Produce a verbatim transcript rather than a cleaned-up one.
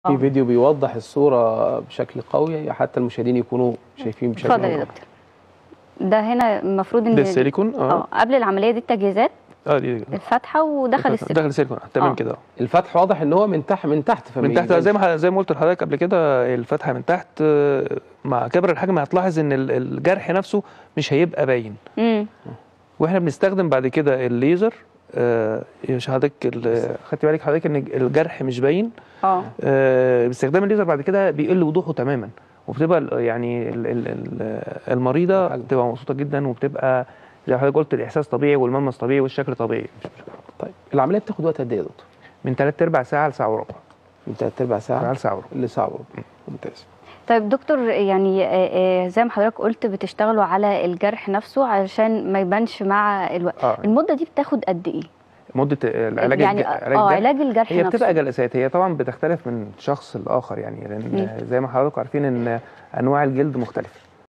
في فيديو بيوضح الصورة بشكل قوي حتى المشاهدين يكونوا شايفين بشكل اتفضل يا دكتور. ده هنا المفروض ان ده السيليكون اه اه قبل العمليه دي التجهيزات اه دي الفتحه ودخل السيليكون. دخل السيليكون تمام آه. كده. الفتح واضح ان هو من تحت من تحت من تحت زي ما زي ما قلت لحضرتك قبل كده، الفتحه من تحت مع كبر الحجم هتلاحظ ان الجرح نفسه مش هيبقى باين. امم واحنا بنستخدم بعد كده الليزر. آه مش حضرتك خدتي بالك حضرتك ان الجرح مش باين؟ اه آه باستخدام الليزر بعد كده بيقل وضوحه تماما، وبتبقى يعني ال ال المريضه بتبقى مبسوطه جدا، وبتبقى زي ما حضرتك قلت الاحساس طبيعي والملمس طبيعي والشكل طبيعي. طيب العمليه بتاخد وقت قد ايه يا دكتور؟ من ثلاث ارباع ساعه لساعه وربع. من ثلاث ارباع ساعه لساعه وربع. لساعه وربع. ممتاز. طيب دكتور، يعني زي ما حضرتك قلت بتشتغلوا على الجرح نفسه علشان ما يبانش مع الوقت. آه. المده دي بتاخد قد ايه؟ مده العلاج يعني اه علاج الجرح هي نفسه بتبقى جلسات، هي طبعا بتختلف من شخص لاخر يعني، لان زي ما حضراتكم عارفين ان انواع الجلد مختلفه.